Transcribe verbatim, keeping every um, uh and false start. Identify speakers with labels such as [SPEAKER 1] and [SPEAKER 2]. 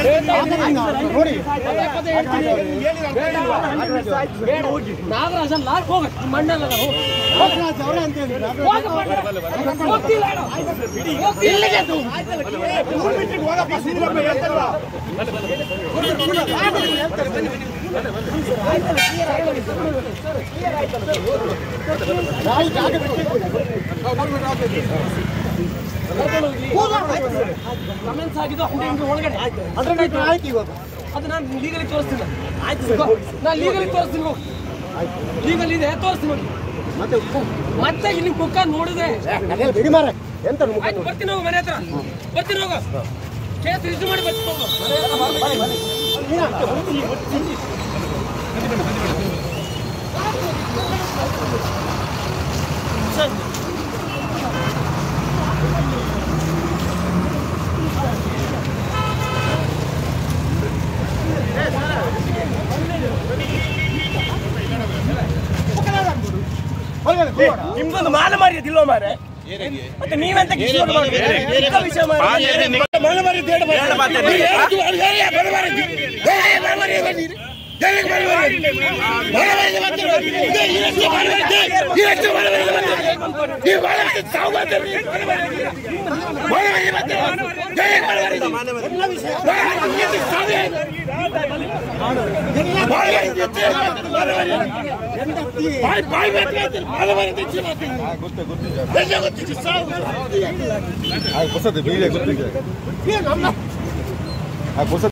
[SPEAKER 1] Nagaraja lock ಹೋಗ ಮಂಡಲ ಅವರೇ ಅಂತ ಹೇಳಿ ಕಮೆಂಟ್ಸ್ ಆಗಿದ್ದು ಒಳಗಡೆ ಆಯ್ತು ಇವಾಗ ಅದು ನಾನು ಲೀಗಲಿ ತೋರಿಸ್ತೀನಿ ಆಯ್ತು ನಾನು ಲೀಗಲಿ ತೋರಿಸ್ತೀನಿ ಹೋಗಿ ಲೀಗಲ್ ಇದೆ ತೋರಿಸ್ತೀನಿ ಹೋಗಿ ಮತ್ತೆ ಮತ್ತೆ ಇಲ್ಲಿ ಕುಕ್ಕ ನೋಡಿದ್ರೆ ಬಿಡಿ ಮಾರ ಎಂತ ಬರ್ತೀನಿ ಹೋಗು ಮನೆ ಹತ್ರ ಬರ್ತೀನಿ ಹೋಗು ಕೇಸ್ ರಿಜಿಸ್ಟರ್ ಮಾಡಿ ಬರ್ತೀನಿ ಹೋಗು ನಿಮ್ಗೊಂದು ಮಾಲ ಮಾರಿಯದಿಲ್ಲ ಮಾರೆ ಮತ್ತೆ ನೀವೆಂತ
[SPEAKER 2] ಗೊತ್ತದೆ